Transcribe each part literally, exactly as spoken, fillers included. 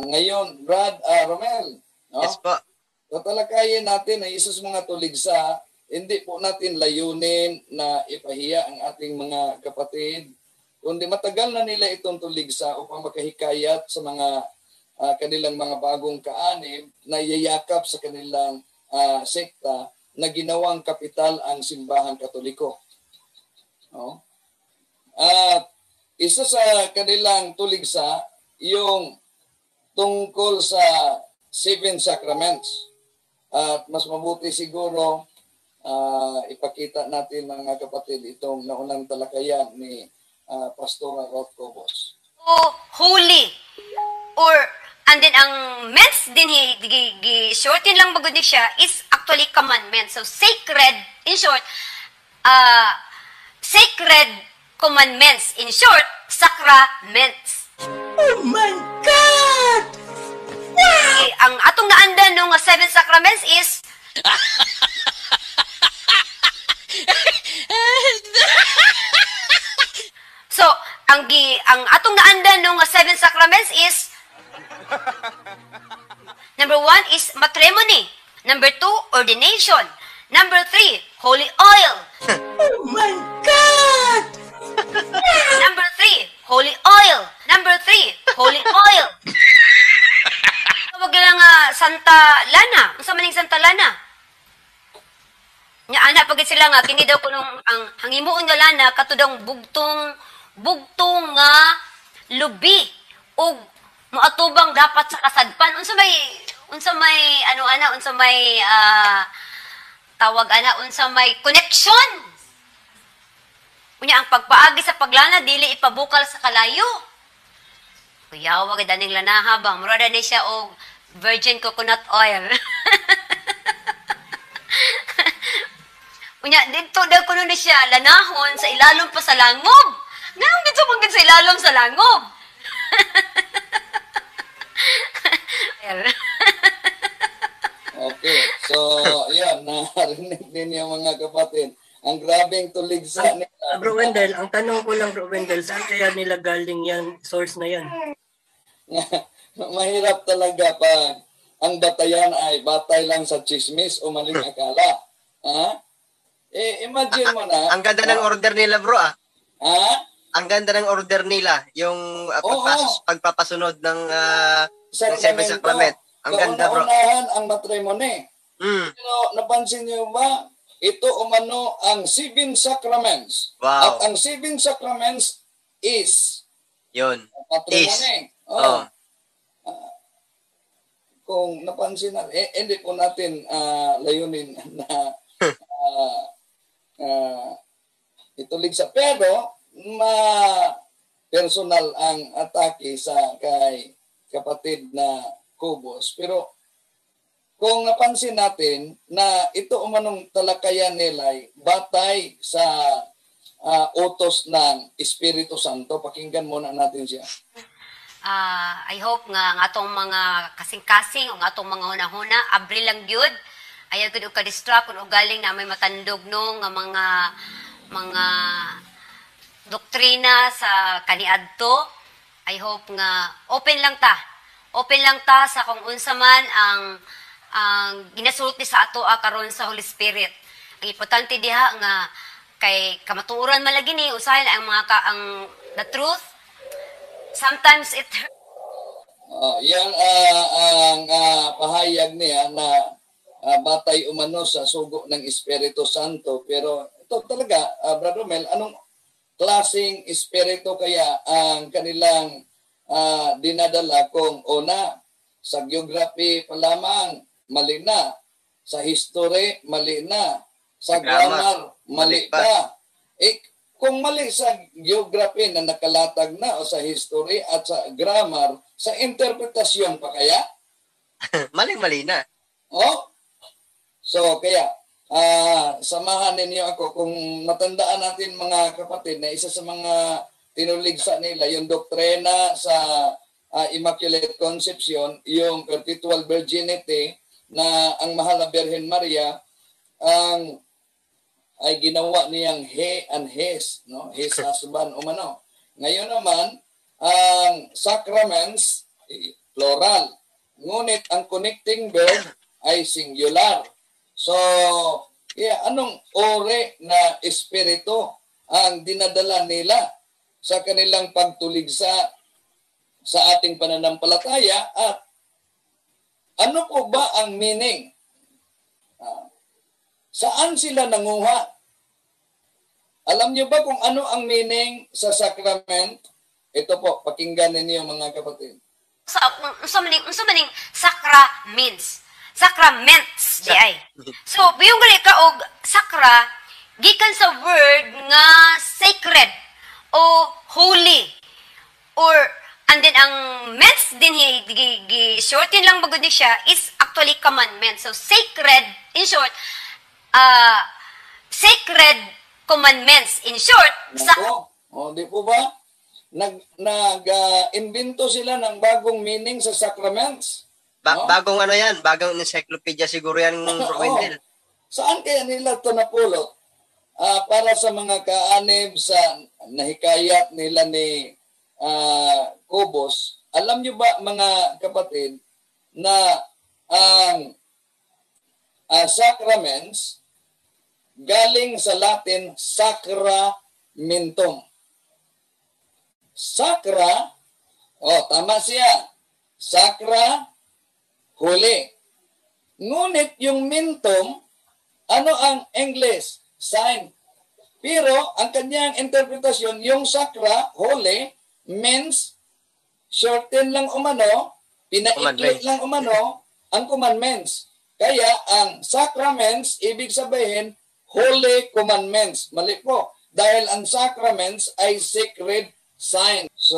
Ngayon, Brad uh, Romel, no? Yes po. Tatalakayin natin ay isa sa mga tuligsa, hindi po natin layunin na ipahiya ang ating mga kapatid, kundi matagal na nila itong tuligsa upang makahikayat sa mga uh, kanilang mga bagong kaanib na yayakap sa kanilang uh, sekta na ginawang kapital ang simbahang Katoliko. No? At isa sa kanilang tuligsa, yung tungkol sa Seven Sacraments. At mas mabuti siguro uh, ipakita natin mga kapatid itong naunang talakayan ni uh, Pastora Ruth Cobos. Oh, holy. Or, and then ang mens din, shortin lang bagod siya, is actually commandment. So, sacred, in short, uh, sacred commandments. In short, sacraments. Oh my God! Eh, ang atong naandan ng seven sacraments is so ang gi ang atong naandan ng seven sacraments is number one is matrimony, number two ordination, number three holy oil. Oh my God! Number three holy oil, number three holy oil. Tawag lang nga Santa Lana. Unsa man ning Santa Lana? Nya ana pagit sila nga kini daw kuno ang hangimuon nga lana katudang bugtong bugtong nga lubi ug moatubang dapat sa kasadpan. Unsa may unsa may ano ana unsa may uh, tawag ana unsa may connection. Unya ang pagpaagi sa paglana dili ipabukal sa kalayo. Kuyawa gid aning lanaha bang murada ni siya og virgin coconut oil. Unya dito daw kuno ni siya lanahon sa ilalom pa sa langob. Ngano dito man sa ilalom sa langob? Okay. So, yan, narinig din yung mga kapatid. Ang grabeng tuligsa nila. Bro Wendell, ang tanong ko lang Bro Wendell, saan kaya nila galing yan, source na yan? Mahirap talaga pag ang batayan ay batay lang sa chismis o maling akala. Ha? Eh, imagine mo na. Ang ganda ng order nila, bro, ah. Ha? Ang ganda ng order nila, yung uh, pagpas- pagpapasunod ng uh, Seven Sacrament. Ang ganda, bro. Kauna-unahan ang matrimony. Mm. Pero napansin niyo ba, ito umano ang Seven Sacraments. Wow. At ang Seven Sacraments is Yun. matrimony. Is. Oh. Uh, kung napansin na, eh, hindi po natin uh, layunin na uh, uh, itulig sa pero ma personal ang atake sa kay kapatid na Cobos. Pero kung napansin natin na ito umanong talakayan nila ay batay sa uh, utos ng Espiritu Santo. Pakinggan muna natin siya. Uh, I hope nga ang atong mga kasing-kasing o ang atong mga hunahuna abri lang gyud ayaw gud og ka-distract kung galing na may matandog no nga mga mga doktrina sa kaniadto. I hope nga open lang ta. Open lang ta sa kung unsa man ang ang ginasulti sa ato a karon sa Holy Spirit. Ang importante diha nga kay kamatuoran man lagi ni usahay ang mga ka, ang the truth. Sometimes it uh, yan uh, ang uh, pahayag niya na uh, batay umano sa sugo ng Espiritu Santo. Pero ito talaga, uh, Brother Mel, anong klaseng espiritu kaya ang kanilang uh, dinadala kung una sa geography pa lamang mali na, sa history mali na, sa grammar mali pa. Eh, kung mali sa geography na nakalatag na o sa history at sa grammar, sa interpretasyon pa kaya? Maling-mali na. Oh? So, kaya, uh, samahan ninyo ako kung matandaan natin mga kapatid na isa sa mga tinuligsa nila, yung doktrina sa uh, Immaculate Conception, yung perpetual virginity na ang mahal na Birhen Maria, ang ay ginawa niyang he and his, no? His husband umano. Ngayon naman, ang sacraments, plural. Ngunit ang connecting verb ay singular. So, yeah, anong ore na espiritu ang dinadala nila sa kanilang pagtuligsa sa ating pananampalataya at ano po ba ang meaning? Uh, saan sila nanguha? Alam niyo ba kung ano ang meaning sa sacrament? Ito po, pakinggan ninyo mga kapatid. Sa unsa maning unsa maning sakra means sacraments di ay. So biyong gali ka og sakra gikan sa word nga sacred o holy or and then ang ments din hi gi, gi shorten lang bagod ni siya is actually commandment. So sacred in short uh sacred commandments in short sa oh, di po ba? Nag nag-invento uh, sila ng bagong meaning sa sacraments. Ba- no? Bagong ano yan, bagong encyclopedia siguro yan, Bro Wendell. Saan kaya nila ito napulot? Uh, para sa mga kaanib sa nahikayat nila ni uh, Cobos, alam nyo ba mga kapatid na ang uh, sacraments galing sa Latin sacramentum. Sakra, oh tama siya, sakra, huli. Ngunit yung mintum, ano ang English? Sign. Pero ang kanyang interpretasyon, yung sakra, huli, means shorten lang umano, pinaiklit lang umano, ang commandments. Kaya ang sacraments, ibig sabihin, holy commandments. Mali po. Dahil ang sacraments ay sacred sign. So,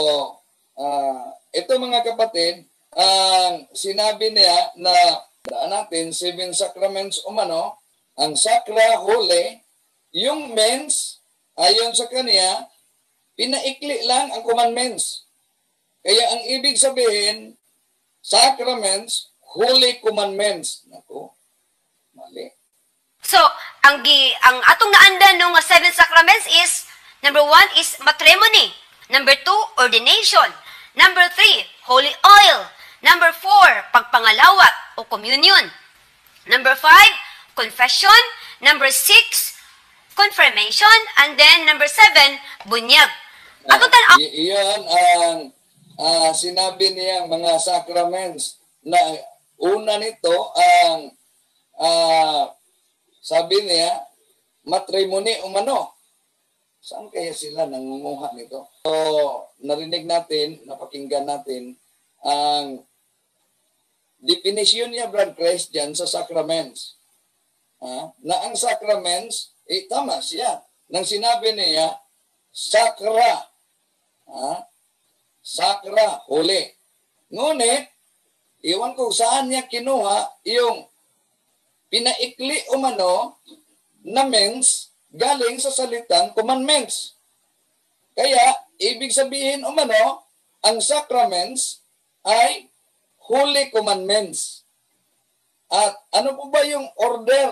uh, ito mga kapatid, ang uh, sinabi niya na daan natin, seven sacraments umano, ang sakra, holy, yung mens, ayon sa kanya, pinaikli lang ang commandments. Kaya ang ibig sabihin, sacraments, holy commandments. Naku, mali. So, ang gi ang atong naandan nung seven sacraments is number one is matrimony. Number two, ordination. Number three, holy oil. Number four, pagpangalawat o communion. Number five, confession. Number six, confirmation. And then number seven, bunyag. Atong tan uh, iyan ang uh, sinabi niyang mga sacraments na una nito ang uh, sabi niya matrimony umano. Saan kaya sila nangunguha nito? So, narinig natin, napakinggan natin ang definition niya, Brad Christ, dyan sa sacraments. Ha? Na ang sacraments, eh, tama siya. Nang sinabi niya, sakra. Ha? Sakra, huli. Ngunit, iwan ko saan niya kinuha yung pinaikli umano na mens galing sa salitang commandments. Kaya, ibig sabihin umano, ang sacraments ay holy commandments. At ano po ba yung order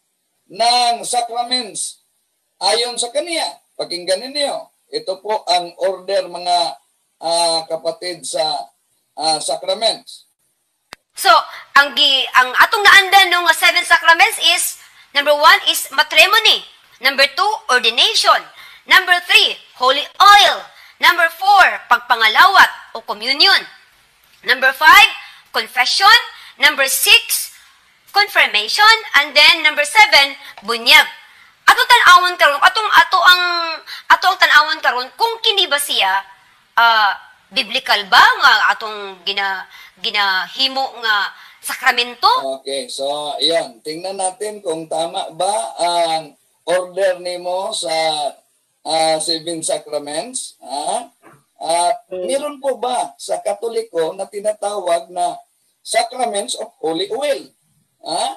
ng sacraments? Ayon sa kanya, pakinggan ninyo. Ito po ang order mga uh, kapatid sa uh, sacraments. So, ang gi ang atong naandan nung seven sacraments is number one is matrimony. Number two, ordination. Number three, holy oil. Number four, pagpangalawat o communion. Number five, confession. Number six, confirmation. And then number seven, bunyag. Atong tan-awon karon, atong ato ang ato ang tan-awon karon kung kini ba siya uh, biblical ba nga atong gina ginahimo nga sakramento? Okay, so iyan, tingnan natin kung tama ba ang order nimo sa uh, seven sacraments. Ha? At meron po ba sa Katoliko na tinatawag na sacraments of holy oil? Ha?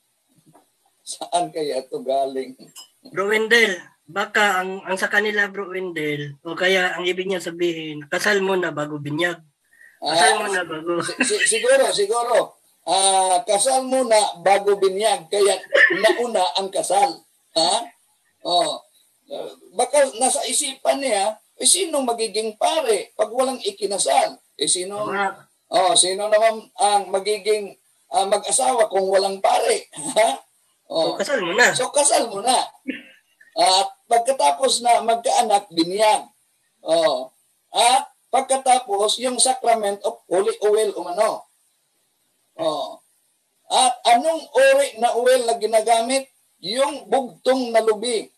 Saan kaya ito galing? Bro Wendell, baka ang, ang sa kanila, Bro Wendell, o kaya ang ibig niya sabihin, kasal mo na bago binyag. Kasal Ah, mo na bago. si- siguro, siguro. Ah, kasal muna bago binyag, kaya nauna ang kasal. Ha? Oh. Uh, baka nasa isipan niya, eh, sinong magiging pare pag walang ikinasal? Eh, sino Tama. Oh, sino naman ang magiging uh, mag-asawa kung walang pare? Oh. So, kasal mo na. So, kasal mo na. At pagkatapos na magkaanak, binyag. Oh. At pagkatapos, yung sacrament of holy oil umano. Oh. At anong uri na oil na ginagamit? Yung bugtong na lubi.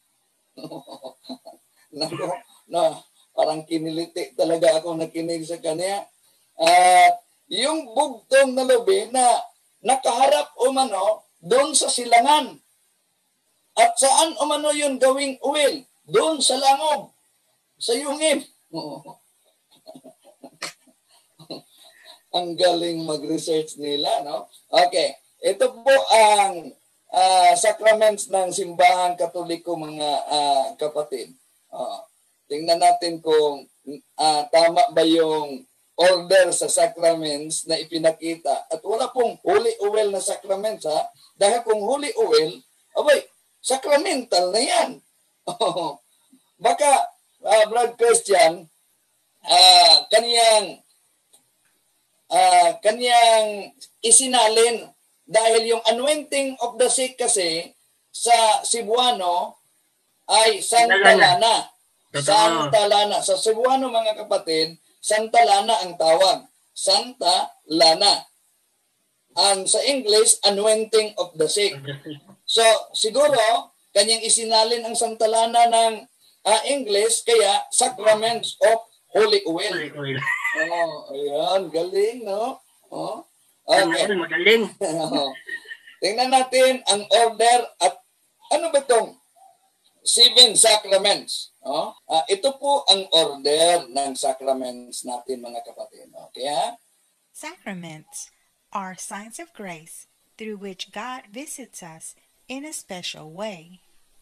Nako, na parang kiniliti talaga ako nakinig sa kanya. At yung bugtong na lubi na nakaharap umano doon sa silangan. At saan umano yun gawing oil? Doon sa langob. Sa yungib. Ang galing mag-research nila, no? Okay. Ito po ang uh, sacraments ng simbahang Katoliko, mga uh, kapatid. Uh, tingnan natin kung uh, tama ba yung order sa sacraments na ipinakita. At wala pong holy oil na sacraments, ha? Dahil kung holy oil, abay, sacramental na yan. Baka, uh, Brad Christian, uh, kaniyang Uh, kanyang isinalin dahil yung anointing of the sick kasi sa Cebuano ay Santa Lana. Santa Lana. Sa Cebuano, mga kapatid, Santa Lana ang tawag. Santa Lana. Ang sa English, anointing of the sick. So, siguro, kanyang isinalin ang Santa Lana ng uh, English, kaya sacraments of holy oil. Holy oil. Oh, ayan, galing, no? Oh. Okay. Magaling. Tingnan natin ang order at ano ba itong seven sacraments? Oh? Uh, ito po ang order ng sacraments natin, mga kapatid. Okay, ha? Sacraments are signs of grace through which God visits us in a special way.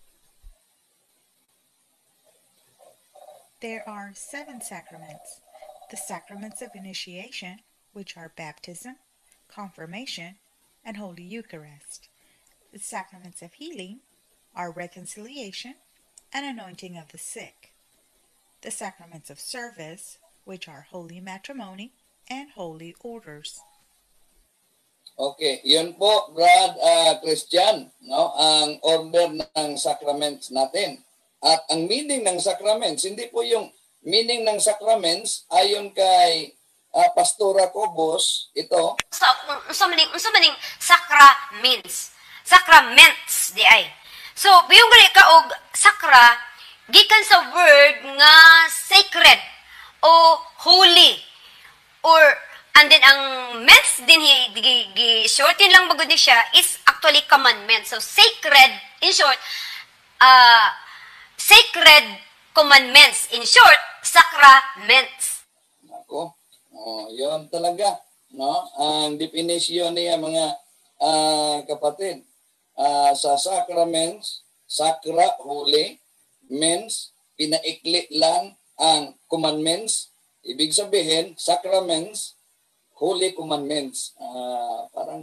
There are seven sacraments. The sacraments of initiation, which are baptism, confirmation, and Holy Eucharist. The sacraments of healing are reconciliation and anointing of the sick. The sacraments of service, which are holy matrimony and holy orders. Okay, yun po, Brad uh, Christian, no? Ang order ng sacraments natin. At ang meaning ng sacraments, hindi po yung meaning ng sacraments ayon kay uh, Pastora Cobos, ito. So, unsa maning unsa maning sacraments. Sacraments di ay. So, biyong gali ka og sakra gikan sa word nga sacred o holy or and then ang ments din hi gi, gi shortin lang bagod ni siya is actually commandment. So, sacred in short uh sacred commandments. In short, sacraments. Ako, oh, yun talaga. No? Ang definition niya, mga uh, kapatid, uh, sa sacraments, sacra, holy, means, pinaikli lang ang commandments. Ibig sabihin, sacraments, holy commandments. Uh, parang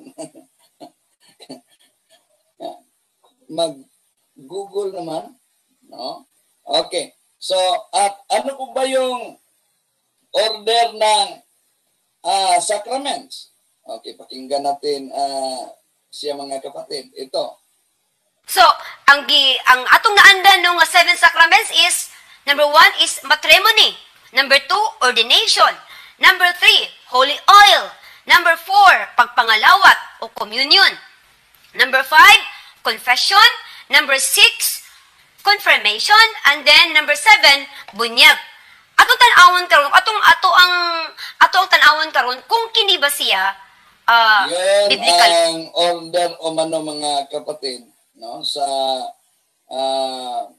mag-Google naman. No? Okay. So, at ano po ba yung order ng uh, sacraments? Okay, pakinggan natin uh, siya, mga kapatid. Ito. So, ang gi ang atong naandan ng seven sacraments is number one is matrimony, number two ordination, number three holy oil, number four pagpangalawat o communion, number five confession, number six confirmation, and then number seven, bunyag. Atong tan-awon karon, atong ato ang ato ang tan-awon karon kung kini ba siya uh, yan biblical. Ang order o mano, mga kapatid, no, sa uh,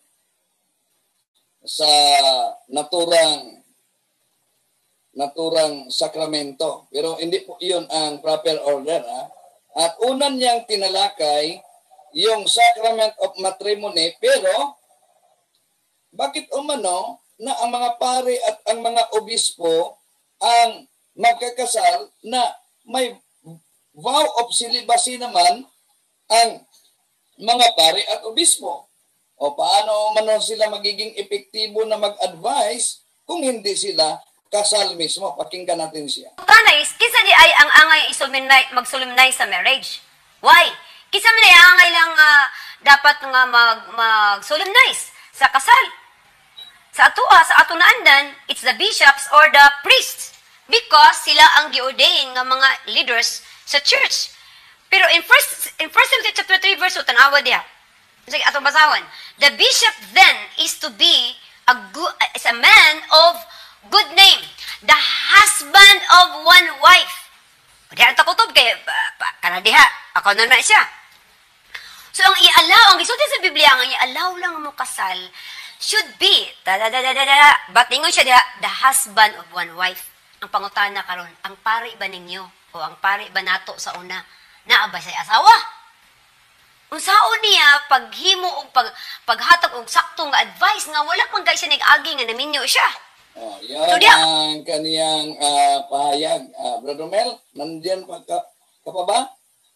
sa naturang naturang sakramento. Pero hindi po 'yun ang proper order, ha? At unan niyang tinalakay yung sacrament of matrimony, pero bakit umano na ang mga pare at ang mga obispo ang magkakasal na may vow of celibacy naman ang mga pare at obispo? O paano umano sila magiging epektibo na mag-advise kung hindi sila kasal mismo. Pakinggan natin siya. Tanay, kisa di ay ang angay isulminay, magsulminay sa marriage. Why? Kisa man ay angay lang uh, dapat nga mag, mag-solemnize sa kasal. Sa atua, sa atunaandan, it's the bishops or the priests because sila ang gi-ordain nga mga leaders sa church. Pero in first in first Timothy chapter three verse two, tanawa diha. Sige, atong basawan. The bishop then is to be a good, is a man of good name, the husband of one wife. Diha ta kutob kay kana diha, ako na na siya. So ang i-allow, ang gisulti sa Biblia nga i-allow lang mo kasal should be da da da da da batingon siya diha, the husband of one wife. Ang pangutana karon, ang pari ba ninyo o ang pari ba nato sa una naa ba say asawa? Unsaon niya paghimo og pag paghatag og saktong nga advice nga wala man kay siya nag-agi nga naminyo siya. Oh, yan So, di- ang kaniyang ah, pahayag. Ah, Brother Mel, nandiyan pa ka, ka pa ba?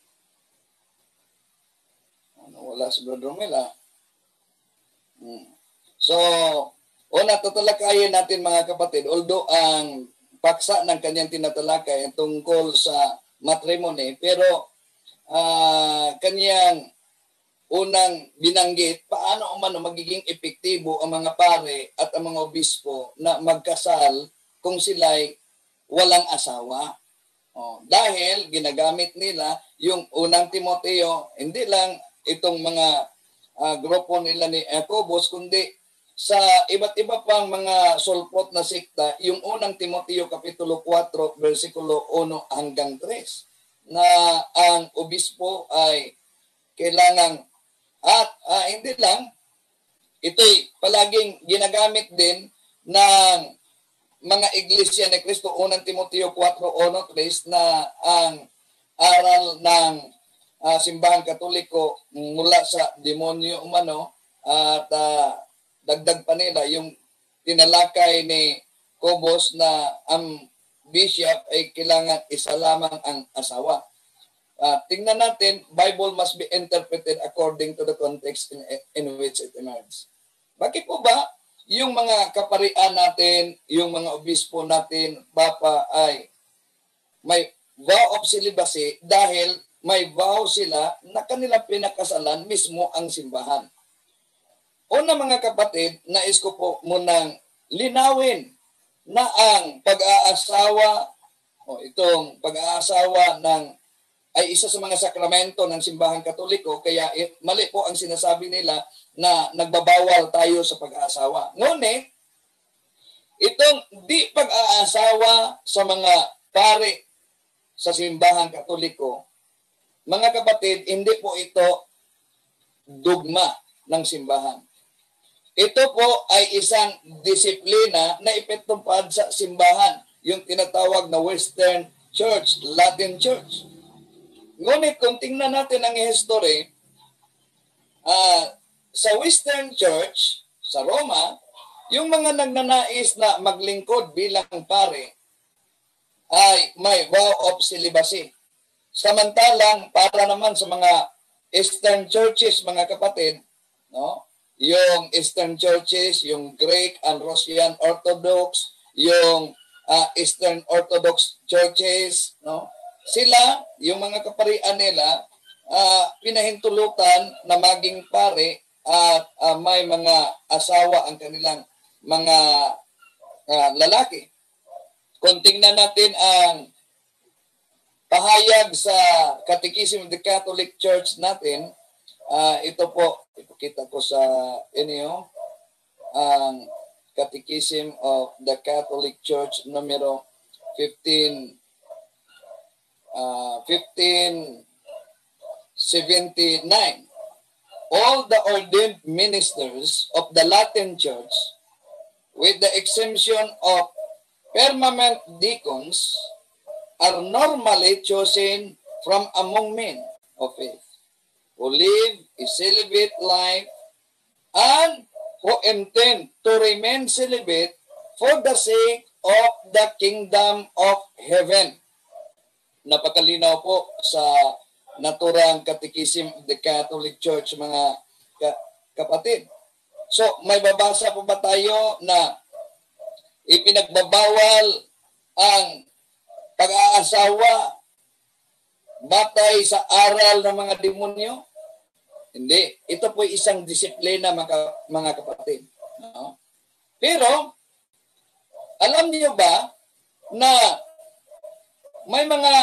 Ano, wala si Brother Mel, ah. Hmm. So, una, tatalakayin natin mga kapatid, although ang paksa ng kanyang tinatalakay ay tungkol sa matrimony, pero ah, kanyang unang binanggit, paano umano magiging epektibo ang mga pare at ang mga obispo na magkasal kung sila'y walang asawa. Oh, dahil ginagamit nila yung unang Timoteo, hindi lang itong mga uh, grupo nila ni Jacobus, kundi sa iba't iba pang mga sulpot na sikta, yung unang Timoteo Kapitulo four, versikulo one hanggang three, na ang obispo ay kailangang at uh, hindi lang, ito'y palaging ginagamit din ng mga iglesia ni Cristo, unang Timoteo four one three, na ang aral ng uh, simbahan katoliko mula sa demonyo umano at uh, dagdag pa nila yung tinalakay ni Cobos na ang bishop ay kailangan isa lamang ang asawa. Uh, tingnan natin, Bible must be interpreted according to the context in, in which it emerges. Bakit po ba yung mga kaparian natin, yung mga obispo natin, Papa, ay may vow of celibacy dahil may vow sila na kanilang pinakasalan mismo ang simbahan. Una mga kapatid, nais ko po munang linawin na ang pag-aasawa o itong pag-aasawa ng ay isa sa mga sakramento ng simbahan katoliko, kaya eh, mali po ang sinasabi nila na nagbabawal tayo sa pag-aasawa. Ngunit, itong di pag-aasawa sa mga pare sa simbahan katoliko, mga kapatid, hindi po ito dogma ng simbahan. Ito po ay isang disiplina na ipinatupad sa simbahan, yung tinatawag na Western Church, Latin Church. Ngunit kung tingnan natin ang history, uh, sa Western Church, sa Roma, yung mga nagnanais na maglingkod bilang pare ay may vow of celibacy. Samantalang para naman sa mga Eastern Churches, mga kapatid, no? Yung Eastern Churches, yung Greek and Russian Orthodox, yung uh, Eastern Orthodox Churches, no? Sila, yung mga kaparian nila, uh, pinahintulutan na maging pare at uh, may mga asawa ang kanilang mga uh, lalaki. Kung tingnan natin ang pahayag sa Catechism of the Catholic Church natin, uh, ito po, ipakita ko sa inyo, ang Catechism of the Catholic Church numero fifteen Uh, fifteen seventy-nine. All the ordained ministers of the Latin Church, with the exemption of permanent deacons, are normally chosen from among men of faith, who live a celibate life and who intend to remain celibate for the sake of the kingdom of heaven. Napakalinaw po sa naturang Catechism of the Catholic Church, mga ka- kapatid. So, may babasa po ba tayo na ipinagbabawal ang pag-aasawa batay sa aral ng mga demonyo? Hindi. Ito po isang disiplina, mga, mga kapatid. No? Pero, alam niyo ba na may mga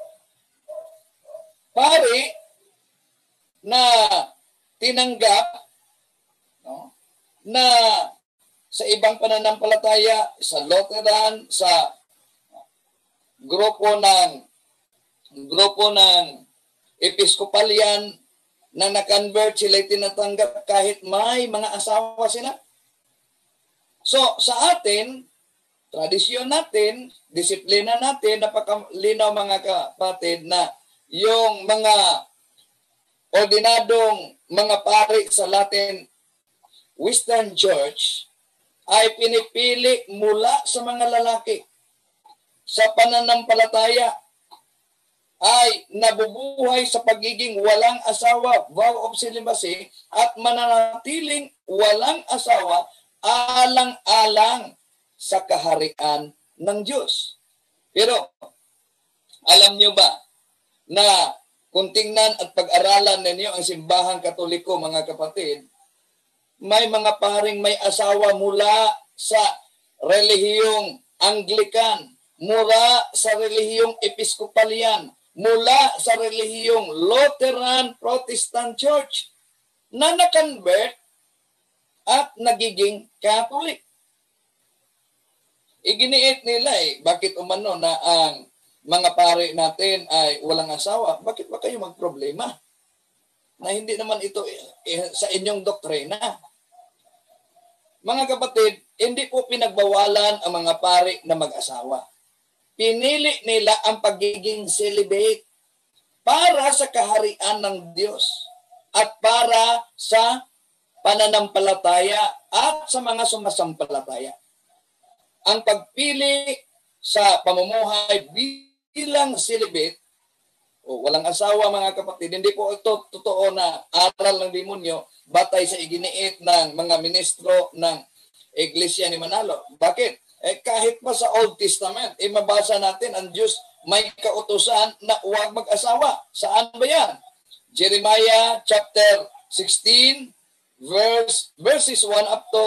pari na tinanggap, no, na sa ibang pananampalataya, sa Lutheran, sa grupo ng grupo ng Episcopalian na na-convert, sila tinatanggap kahit may mga asawa sila. So, sa atin, tradisyon natin, disiplina natin, napakalinaw mga kapatid na yung mga ordinadong mga pari sa Latin Western Church ay pinipili mula sa mga lalaki. Sa pananampalataya ay nabubuhay sa pagiging walang asawa, vow of celibacy, at mananatiling walang asawa alang-alang sa kaharian ng Diyos. Pero, alam nyo ba na kung tingnan at pag-aralan ninyo ang simbahang Katoliko, mga kapatid, may mga paring may asawa mula sa relihiyong Anglican, mula sa relihiyong Episcopalian, mula sa relihiyong Lutheran Protestant Church na na-convert at nagiging Catholic. Iginiit nila eh, bakit umano na ang mga pare natin ay walang asawa? Bakit ba kayo magproblema? Na hindi naman ito eh, sa inyong doktrina. Mga kapatid, hindi po pinagbawalan ang mga pare na mag-asawa. Pinili nila ang pagiging celibate para sa kaharian ng Diyos at para sa pananampalataya at sa mga sumasampalataya. Ang pagpili sa pamumuhay bilang celibate o walang asawa, mga kapatid, hindi po ito totoo na aral ng demonyo batay sa iginiit ng mga ministro ng Iglesia ni Manalo. Bakit? Eh, kahit pa sa Old Testament, eh, mabasa natin ang Diyos may kautusan na huwag mag-asawa. Saan ba yan? Jeremiah chapter sixteen, verse, verses one up to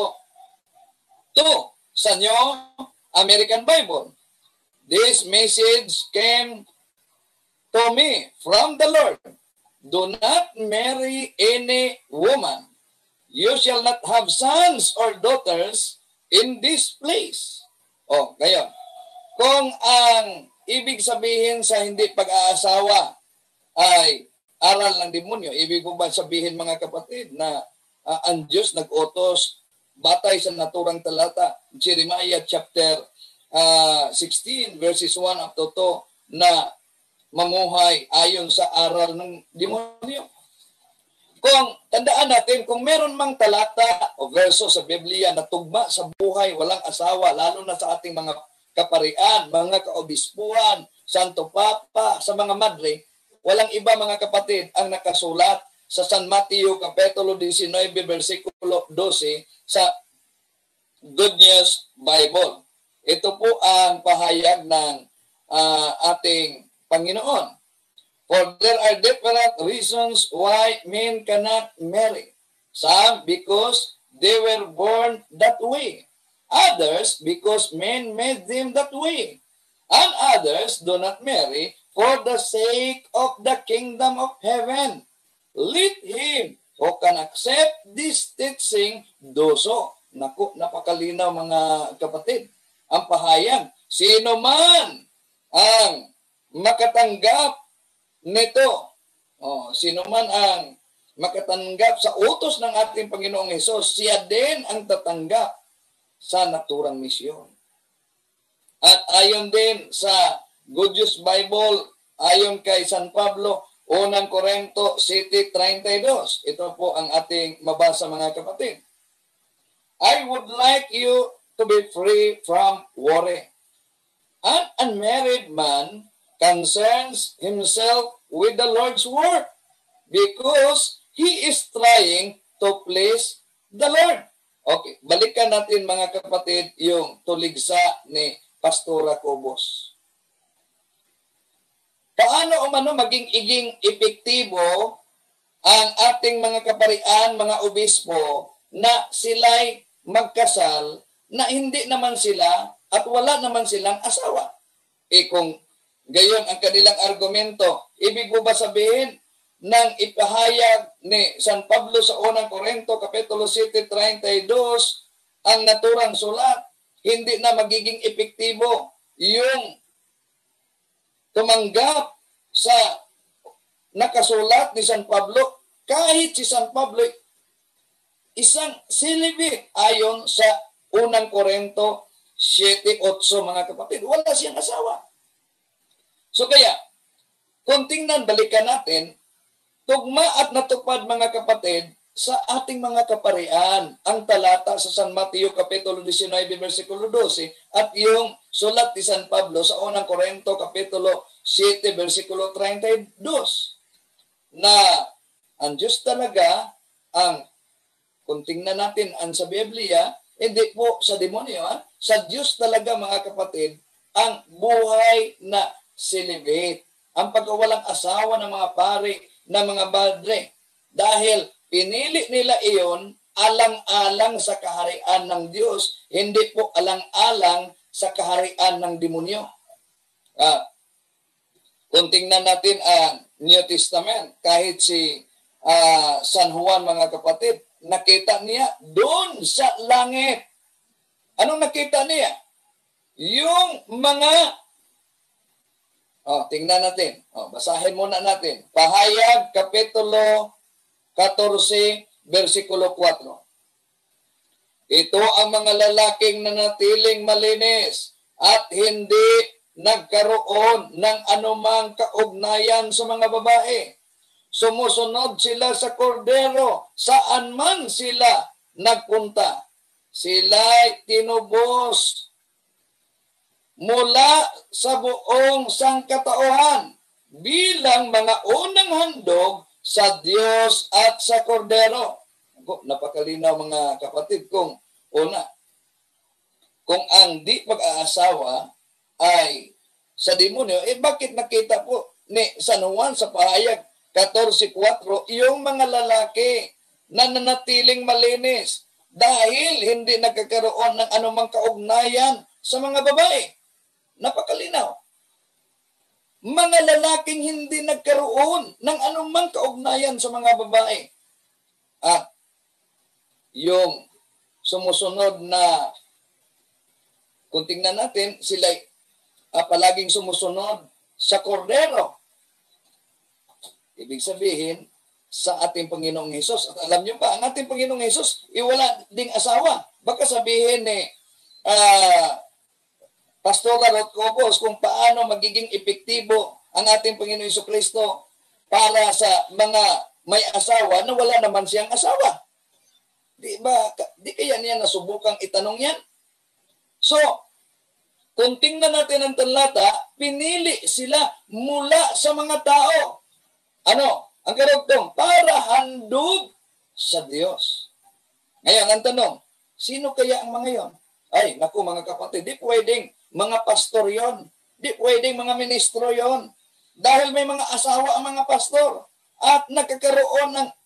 two. Sa nyo, American Bible. This message came to me from the Lord. Do not marry any woman. You shall not have sons or daughters in this place. O, ngayon, kung ang ibig sabihin sa hindi pag-aasawa ay aral ng demonyo, ibig ko ba sabihin, mga kapatid, na uh, ang Diyos nag-utos batay sa naturang talata, Jeremiah chapter uh, sixteen, verses one up to two, na mamuhay ayon sa aral ng demonyo. Kung tandaan natin, kung meron mang talata o verso sa Biblia na tugma sa buhay, walang asawa, lalo na sa ating mga kaparian, mga kaobispuan, Santo Papa, sa mga madre, walang iba, mga kapatid, ang nakasulat sa San Mateo Kapitulo nineteen, versikulo twelve sa Good News Bible. Ito po ang pahayag ng uh, ating Panginoon. For there are different reasons why men cannot marry. Some because they were born that way. Others because men made them that way. And others do not marry for the sake of the kingdom of heaven. Let him who can accept this teaching do so. Naku, napakalinaw, mga kapatid. Ang pahayag, sino man ang makatanggap nito, oh, sino man ang makatanggap sa utos ng ating Panginoong Hesus, siya din ang tatanggap sa naturang misyon. At ayon din sa Good News Bible, ayon kay San Pablo, unang Korinto seven thirty-two. Ito po ang ating mabasa, mga kapatid. I would like you to be free from worry. An unmarried man concerns himself with the Lord's work because he is trying to please the Lord. Okay, balikan natin mga kapatid yung tuligsa ni Pastora Cobos. Paano umano maging iging epektibo ang ating mga kaparian, mga obispo, na sila'y magkasal na hindi naman sila at wala naman silang asawa? E kung gayon ang kanilang argumento, ibig mo ba sabihin nang ipahayag ni San Pablo sa unang Korinto, Kapitulo seven, thirty-two, ang naturang sulat, hindi na magiging epektibo yung tumanggap sa nakasulat ni San Pablo, kahit si San Pablo isang celibate ayon sa unang Korinto seven, eight, mga kapatid. Wala siyang asawa. So kaya, kung tingnan, balikan natin, tugma at natupad mga kapatid sa ating mga kaparian ang talata sa San Mateo Kapitulo nineteen, versikulo twelve at yung sulat ni San Pablo sa unang Korinto Kapitulo seven, versikulo thirty-two na ang Diyos talaga ang, kung tingnan natin ang sa Biblia, hindi po sa demonyo, ha? Sa Diyos talaga mga kapatid ang buhay na celibate, ang pagkawalang asawa ng mga pari na mga padre, dahil pinili nila iyon alang-alang sa kaharian ng Diyos, hindi po alang-alang sa kaharian ng demonyo. Ah, kung tingnan natin ang New Testament, kahit si uh, San Juan mga kapatid, nakita niya doon sa langit. Anong nakita niya? Yung mga Oh, tingnan natin. Oh, basahin muna natin. Pahayag Kapitulo fourteen, versikulo four. Ito ang mga lalaking nanatiling malinis at hindi nagkaroon ng anumang kaugnayan sa mga babae. Sumusunod sila sa kordero saan man sila nagpunta. Sila'y tinubos mula sa buong sangkatauhan bilang mga unang handog sa Diyos at sa kordero. Napakalinaw mga kapatid kung una, kung ang di pag-aasawa ay sa demonyo, eh bakit nakita po ni San Juan sa pahayag fourteen four yung mga lalaki na nanatiling malinis dahil hindi nagkakaroon ng anumang kaugnayan sa mga babae? Napakalinaw. Mga lalaking hindi nagkaroon ng anumang kaugnayan sa mga babae. At yung sumusunod na, kung tingnan natin, sila uh, palaging sumusunod sa kordero. Ibig sabihin, sa ating Panginoong Hesus. At alam niyo ba, ang ating Panginoong Hesus, iwala ding asawa. Baka sabihin ni uh, Pastor Ruth Cobos kung paano magiging epektibo ang ating Panginoon Jesucristo para sa mga may asawa na wala naman siyang asawa. Di ba? Di kaya niya nasubukang itanong yan? So, kung tingnan natin ang talata, pinili sila mula sa mga tao. Ano? Ang karugtong, para handog sa Diyos. Ngayon, ang tanong, sino kaya ang mga yon? Ay, naku mga kapatid, di pwedeng mga pastor yon. Di pwedeng mga ministro yon. Dahil may mga asawa ang mga pastor at nagkakaroon ng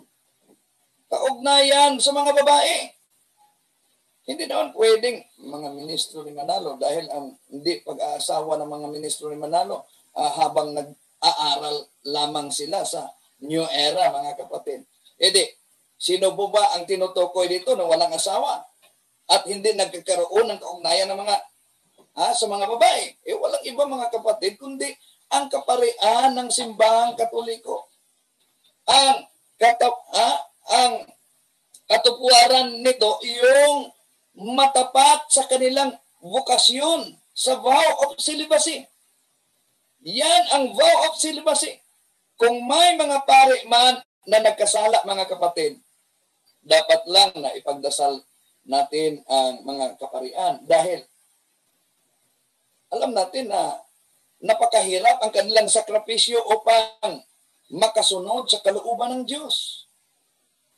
kaugnayan sa mga babae. Hindi naman pwedeng mga ministro ni Manalo dahil ang hindi pag-aasawa ng mga ministro ni Manalo uh, habang nag-aaral lamang sila sa New Era, mga kapatid. E di, sino po ba ang tinutukoy dito na walang asawa at hindi nagkakaroon ng kaugnayan ng mga ah, sa mga babae? Eh, walang iba mga kapatid, kundi ang kaparian ng simbahang Katoliko. Ang, katap, ah, ang katupuaran nito, yung matapat sa kanilang vokasyon sa vow of celibacy. Yan ang vow of celibacy. Kung may mga pari man na nagkasala, mga kapatid, dapat lang na ipagdasal natin ang mga kaparian dahil alam natin na napakahirap ang kanilang sakripisyo upang makasunod sa kalooban ng Diyos.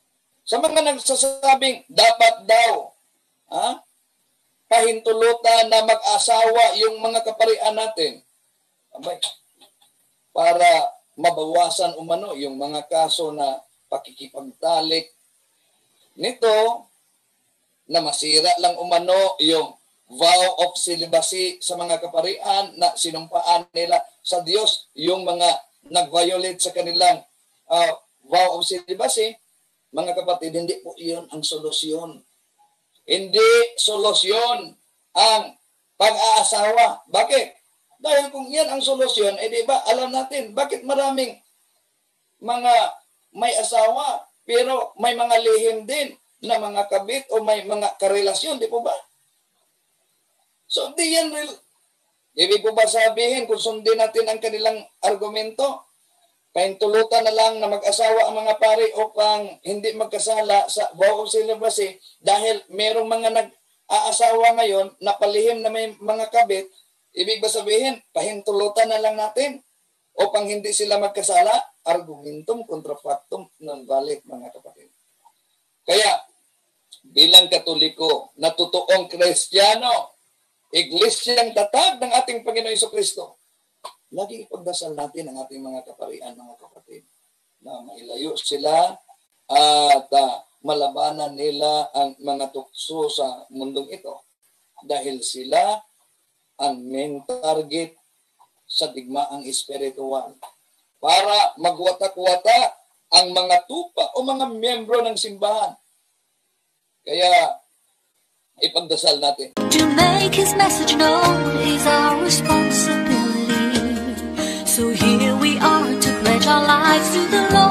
Sa mga nagsasabing dapat daw, ha? Pahintulutan na mag-asawa yung mga kaparian natin. Abay, para mabawasan umano yung mga kaso na pakikipagtalik. Nito, na masira lang umano yung vow of celibacy sa mga kaparian na sinumpaan nila sa Diyos, yung mga nag-violate sa kanilang uh, vow of celibacy, mga kapatid, hindi po iyon ang solusyon. Hindi solusyon ang pag-aasawa. Bakit? Dahil kung yan ang solusyon, eh di ba, alam natin, bakit maraming mga may asawa, pero may mga lihim din na mga kabit o may mga karelasyon, di po ba? So, di yan real. Ibig po ba sabihin, kung sundin natin ang kanilang argumento, pahintulutan na lang na mag-asawa ang mga pari upang hindi magkasala sa vow of celibacy dahil merong mga nag-aasawa ngayon na palihim na may mga kabit, ibig ba sabihin, pahintulutan na lang natin upang hindi sila magkasala? Argumentum contra factum non valid, mga kapatid. Kaya, bilang Katoliko na totoong Kristiyano, Iglesyang tatag ng ating Panginoon Jesucristo, lagi ipagdasal natin ang ating mga kaparian, mga kapatid, na mailayo sila at uh, malabanan nila ang mga tukso sa mundong ito dahil sila ang main target sa digmaang espiritual para magwatak-wata ang mga tupa o mga miyembro ng simbahan. Kaya ipagdasal natin. To make His message known is our responsibility. So here we are to pledge our lives to the Lord.